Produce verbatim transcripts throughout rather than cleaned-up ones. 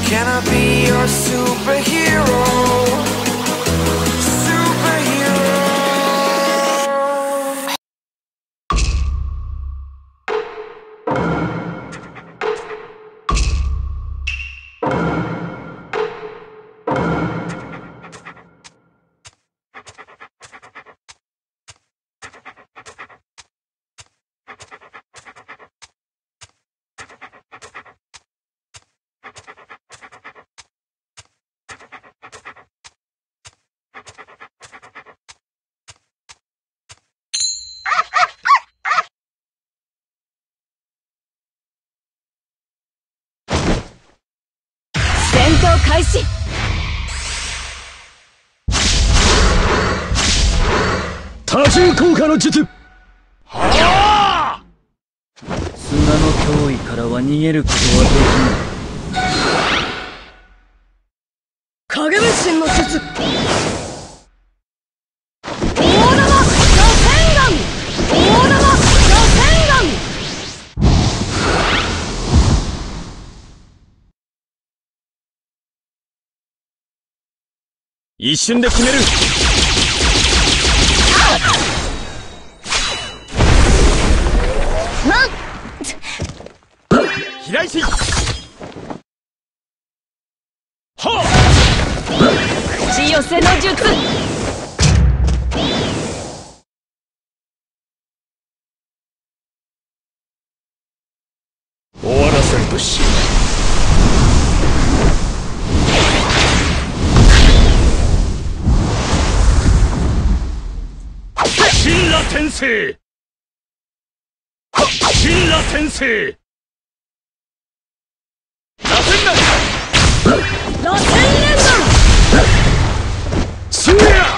Can I be your superhero? Superhero. 戦闘開始。 多重効果の術。はあ、砂の脅威からは逃げることはできない。 影分身の術。大玉螺旋丸。大玉螺旋丸。 一瞬で決める。平石。はあ、 口寄せの術。 終わらせるとし。神羅転生。神羅転生。螺旋丸。 螺旋連弾。 すげや。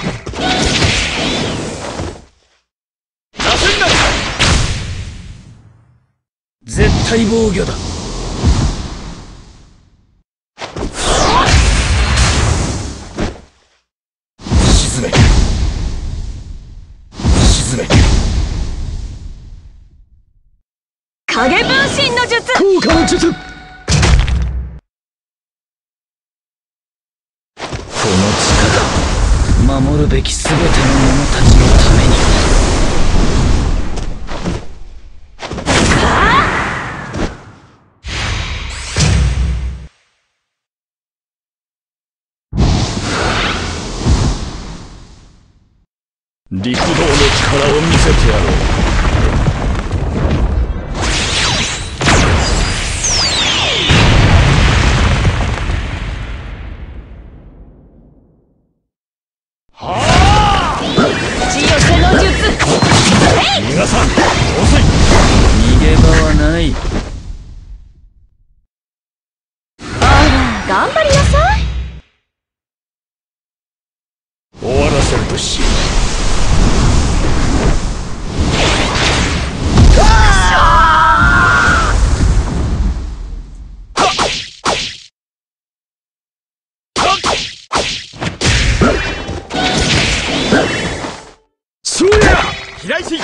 螺旋丸。絶対防御だ。沈め。沈め。 影分身の術。 効果の術。この力、守るべき全ての者たちのために。陸道の力を見せてやろう。皆さん、遅い。逃げ場はない。 あら、頑張りなさい。 終わらせるとし。そうや。平石。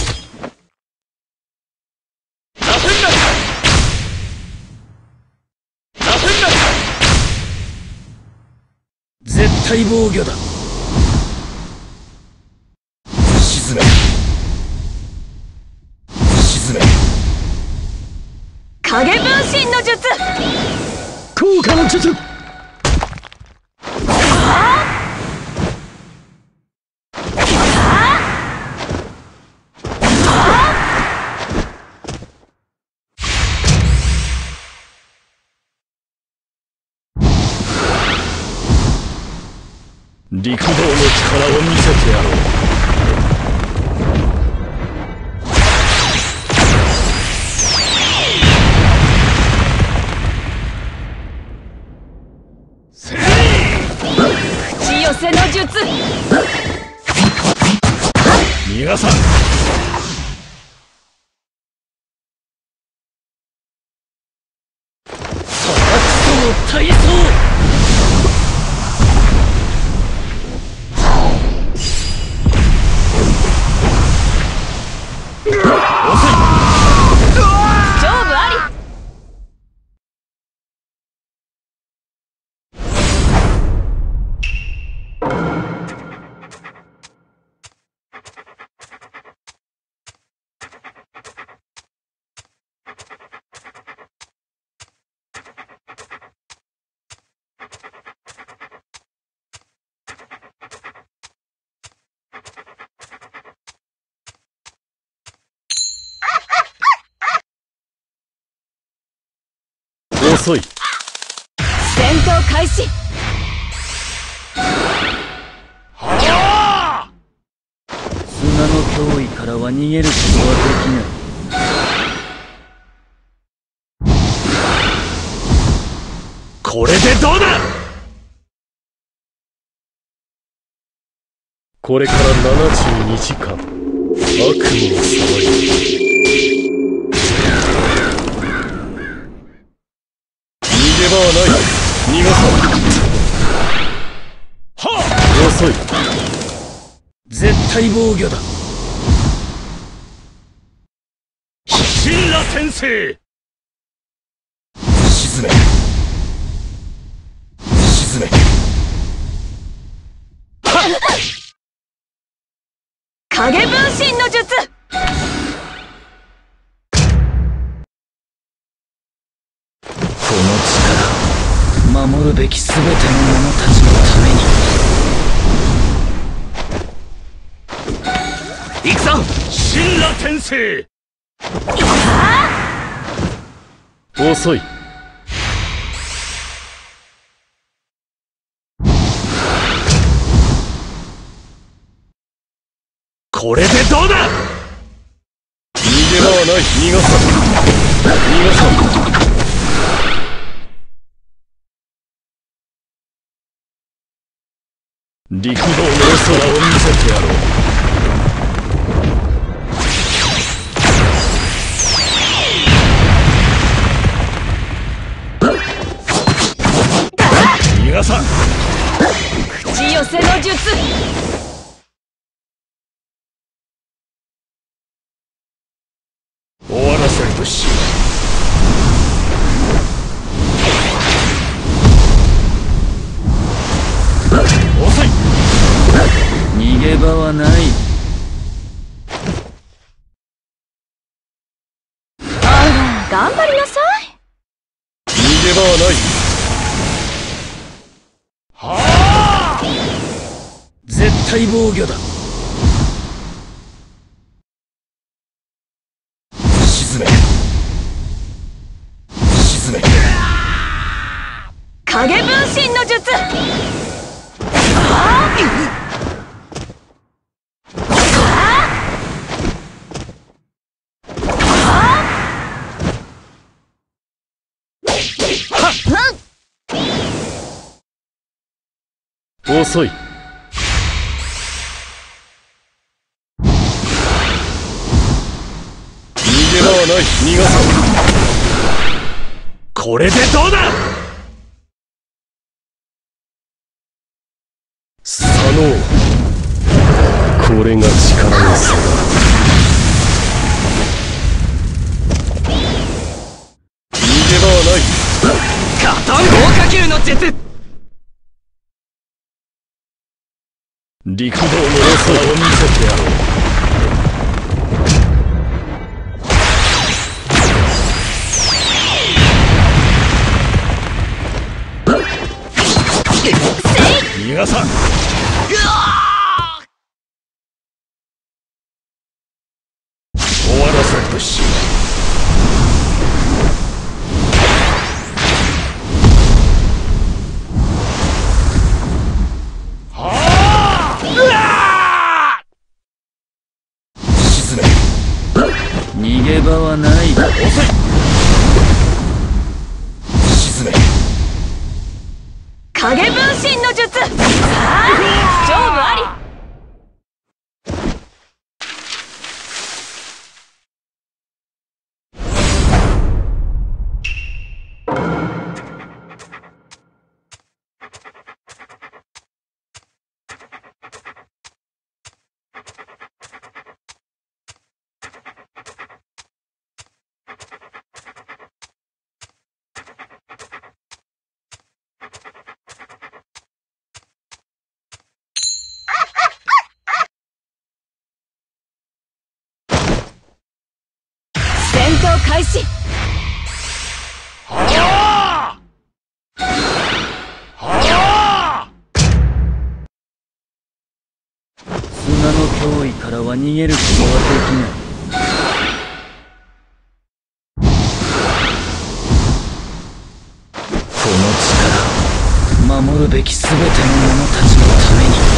絶対防御だ。沈め。沈め。 影分身の術。 効果の術。陸道の力を見せてやろう。せい。 口寄せの術。 皆さん。さあ、その体操。 遅い。 戦闘開始。 はあ。砂の脅威からは逃げることはできない。これでどうだ。これからななじゅうにじかん悪夢をさばいて逃げ場はない。逃がさん。はあ。遅い。絶対防御だ。神羅転生。沈め沈め。 影分身の術。 この力、守るべき全ての者たちのために。行くぞ神羅転生。遅い。これでどうだ。逃げ場はない。逃がさん。逃がさん。陸道の空を見せてやろう。逃がさん。 口寄せの術。 終わらせるとし。遅い。逃げ場はない。 あら、頑張りなさい。 逃げ場はない。はあ。絶対防御だ。沈め沈め。 影分身の術。 遅い。逃げ場はない。逃がさん。これでどうだ。左脳。これが力の差だ。逃げ場はない。ガタン豪華球の術。陸道の良さを見せてやろう。逃がさん。終わらせるとし。はあ。沈め。逃げ場はない。遅い。沈め。 影分身の術。勝負あり。戦闘開始。 はあ。はあ。砂の脅威からは逃げることはできない。 守るべき全ての者たちのために。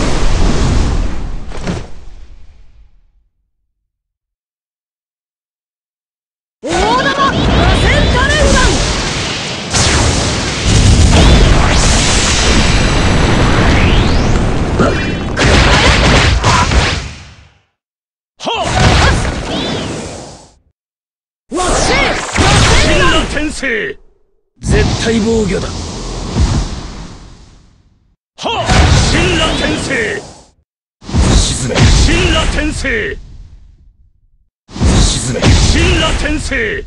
大玉螺旋多連弾。惑星螺旋弾。 転生絶対防御だ。はあ、神羅転生。沈め神羅転生。沈め神羅転生。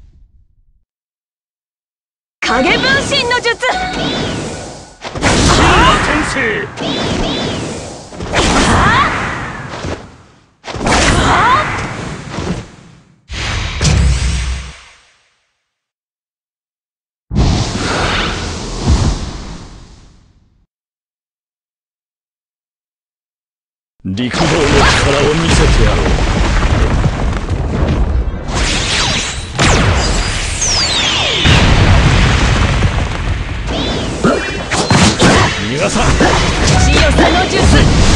影分身の術。 神羅転生。陸道の力を見せてやろう。逃がさん。 強さの術。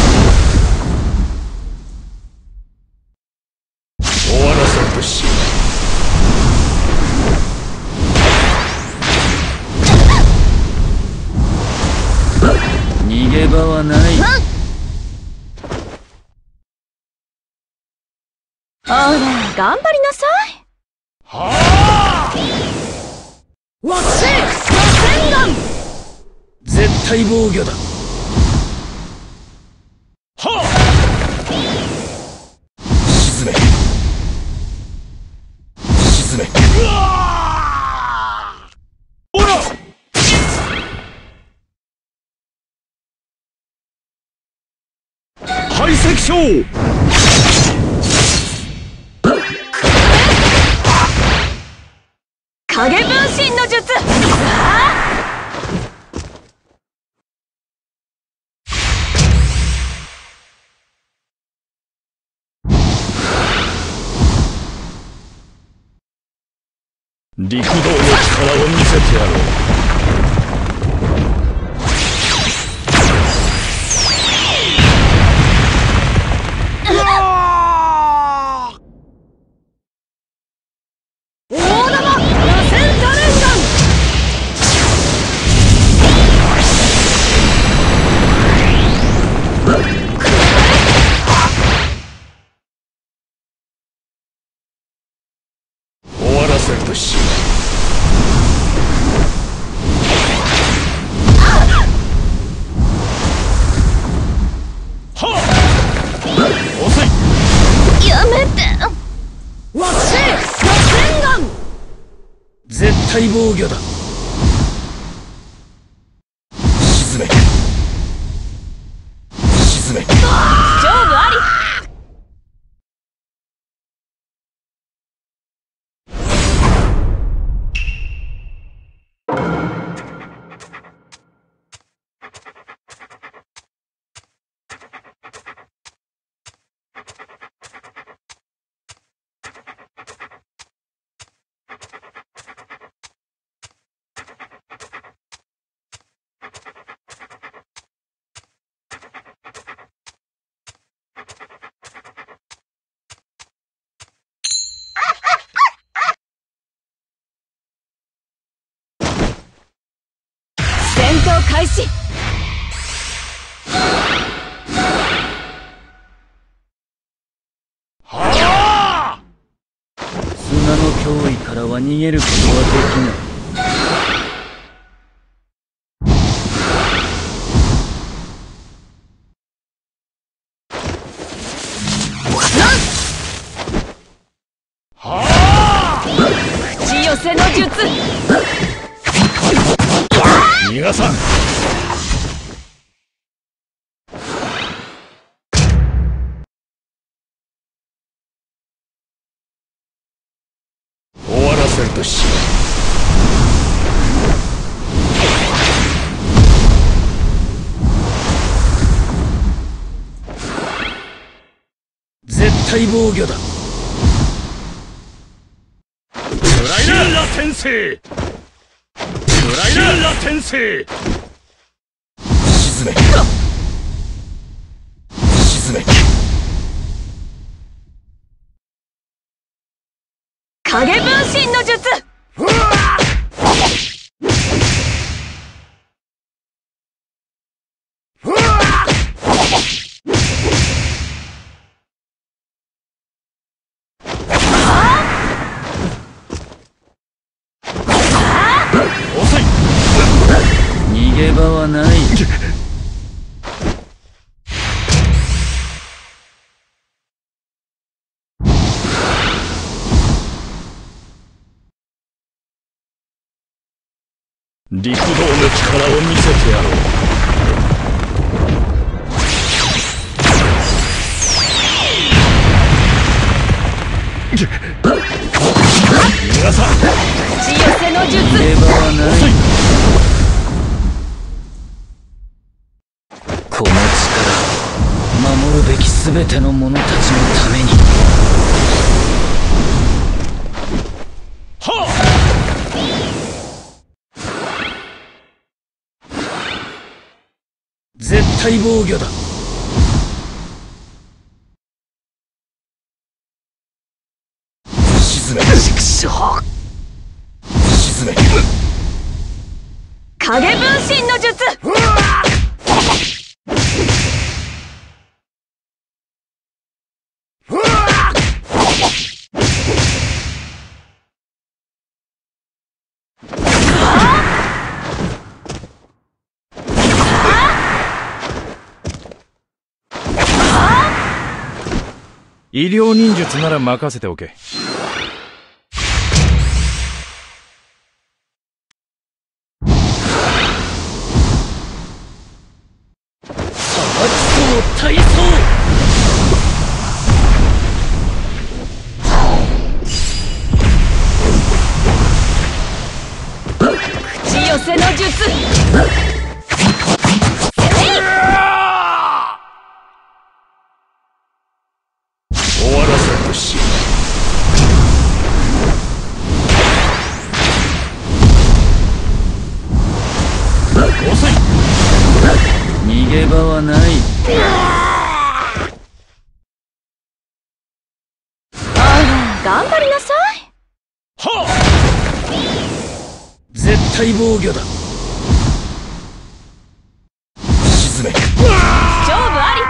終わらせんとし。逃げ場はない。 ほら、頑張りなさい。 はあ、 惑星螺旋弾。 絶対防御だ。はあ、沈め沈め。うわー、ほら排斥症。 影分身の術。 陸道の力を見せてやろう。 大玉螺旋多連弾。 終わらせるとし。はあ、遅い。 やめて。惑星螺旋弾。 絶対防御だ。沈め沈め。 勝負あり。戦闘開始。 はあ、砂の脅威からは逃げることはできない。はあ、 口寄せの術。 逃がさん。終わらせるとし。絶対防御だ。神羅転生。神羅転生。 め沈め影分身の術。 遅い。逃げ場はない。陸道の力を見せてやろう。逃がさん。 口寄せの術。 逃げ場はない。この力、守るべき全ての者たちのために。はあ。絶対防御だ。沈め。沈め。 影分身の術。 医療忍術なら任せておけ。 体操。 口寄せの術。 終わらせるとし。遅い。逃げ場はない。 あら、頑張りなさい。 はあ。絶対防御だ。沈め。 勝負あり。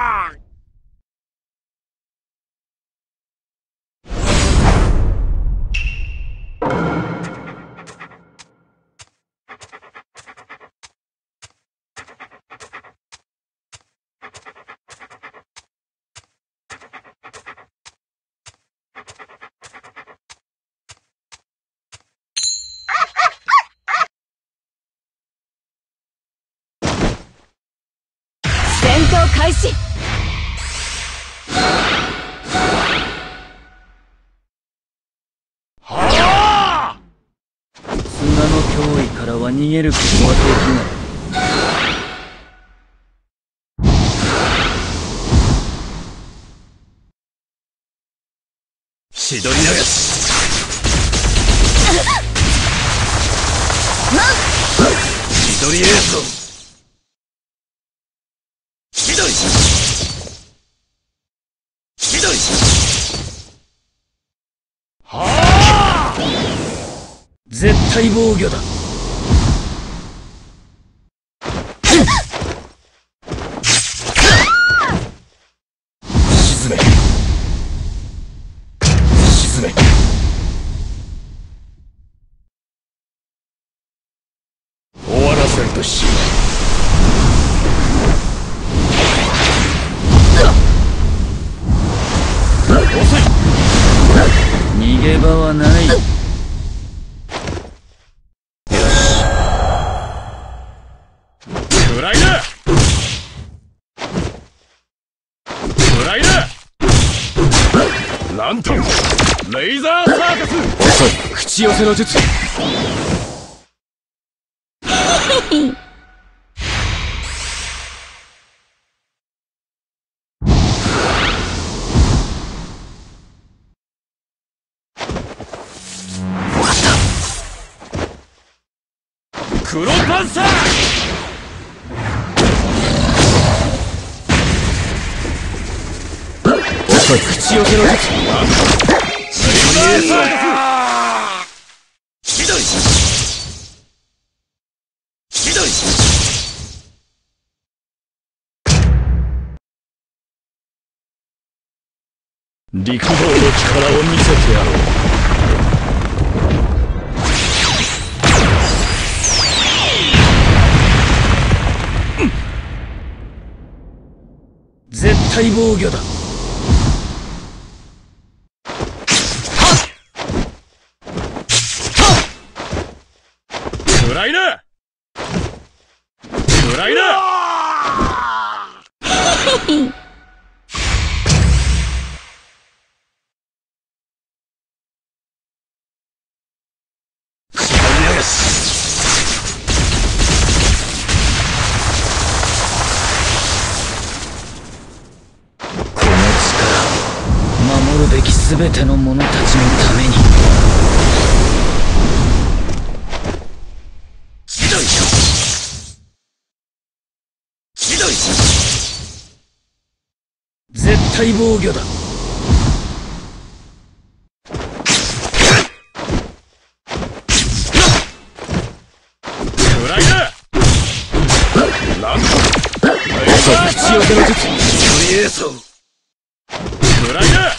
戦闘開始。 はあ。砂の脅威からは逃げることはできない。しどり流し。しどりエース。しどり。しどり。はあ。絶対防御だ。沈め。沈め。終わらせるとし。遅い。逃げ場はない。よし。フライだ。フライだ。ランタンレイザーサーカス。遅い。口寄せの術。黒パンサー。 遅い。口寄せの術。 ひどいひどい陸道の力を見せてやろう。 絶対防御だ。 フライだフライだ守るべきすべての者たちのために。 ひどいひどい絶対防御だ。 フライだランド口寄せの術。 フリエーソンフライだ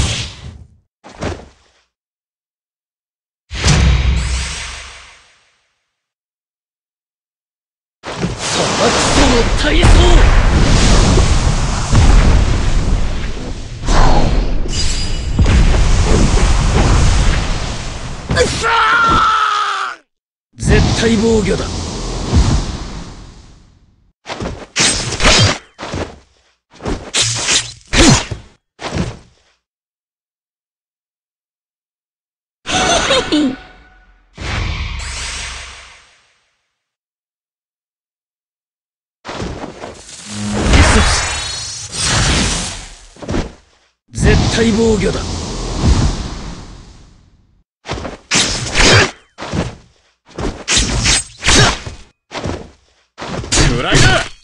体操。絶対防御だ。絶対防御だ。 フライだ